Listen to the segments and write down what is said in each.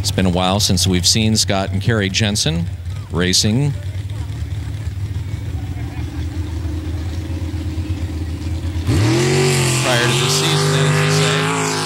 It's been a while since we've seen Scott and Kerry Jensen racing. Prior to this season, then, as you say.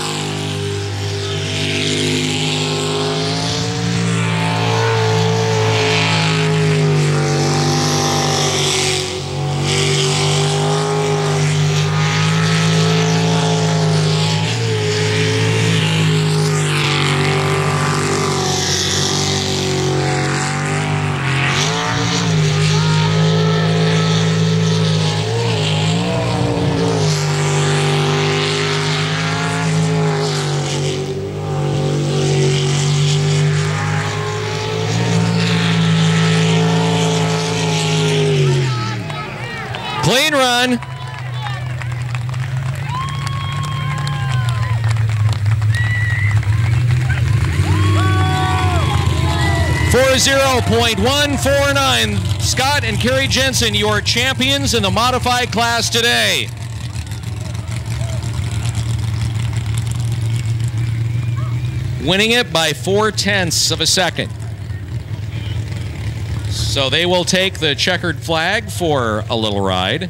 Clean run. .149. Scott and Kerry Jensen, your champions in the modified class today. Winning it by 0.4 of a second. So they will take the checkered flag for a little ride.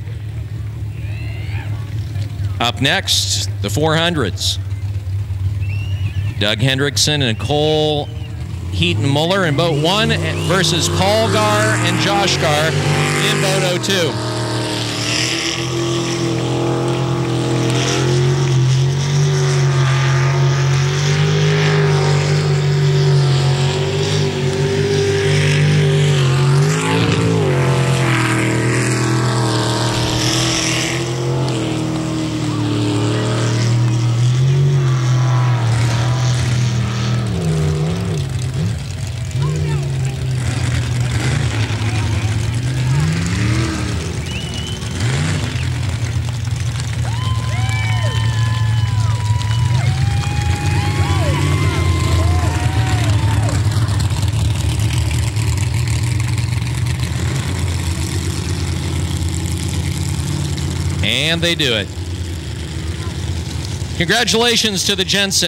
Up next, the 400s. Doug Hendrickson and Cole Heaton Muller in boat 1 versus Paul Gar and Josh Gar in boat 02. And they do it. Congratulations to the Jensen.